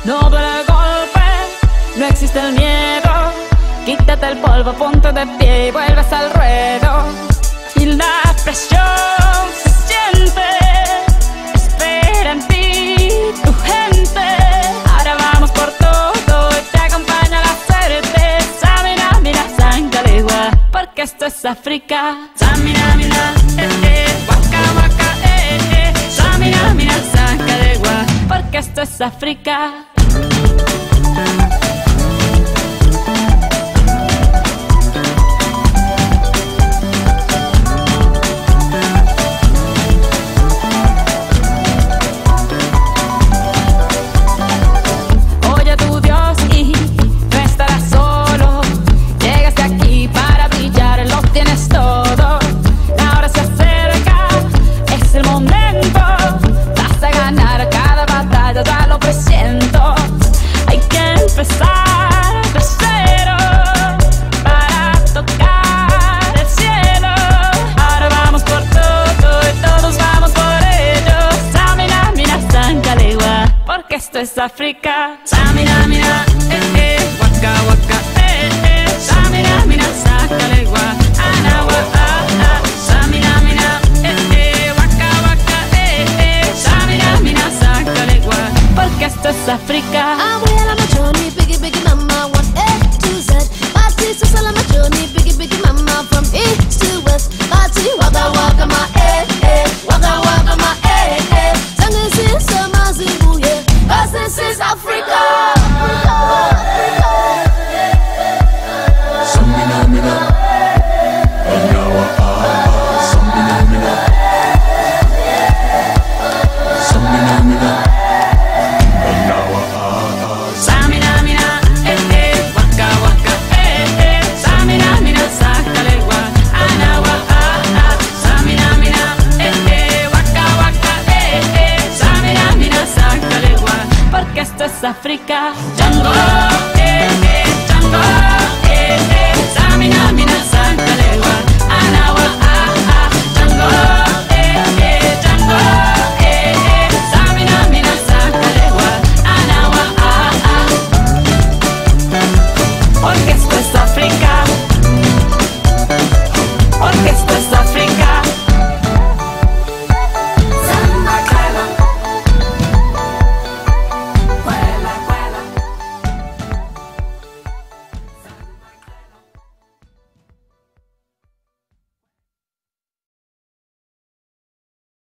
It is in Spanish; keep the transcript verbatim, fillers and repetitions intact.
No duele el golpe, no existe el miedo. Quítate el polvo, ponte de pie y vuelves al ruedo. Y la presión se siente, espera en ti tu gente. Ahora vamos por todo y te acompaña la suerte. Samina, mira, Sangalegua, porque esto es África. Samina, mira, eh, eh, waka, waka, eh, eh. Samina, mira, Sangalegua, porque esto es África. Esto es África. Samina, mira, eh, eh, waka, waka, eh, eh. Samina, mira, Sangalegua, anawa, ah, ah. Samina, mira, eh, eh, waka, waka, eh, eh. Samina, mira, Sangalegua, porque esto es África. I'm well on my journey, biggie, biggie mama, one A to Z. My sisters all on my journey, biggie, biggie mama, from east to west. Party, waka, waka, my eh, eh, waka, waka, my eh, eh. Sangin' since summer, Zimbabwe, yeah. Cause this is Africa. Samina, mina, anawa, ah, samina, mina, samina, mina, anawa, ah, Samina, mira, eh, eh, waka, waka, eh, eh. Samina, mira, Sangalegua, anawa, ah, ah. Samina, mira, eh, eh, waka, waka, eh, eh. Samina, mira, Sangalegua, porque esto es África. Django, eh, eh, Django.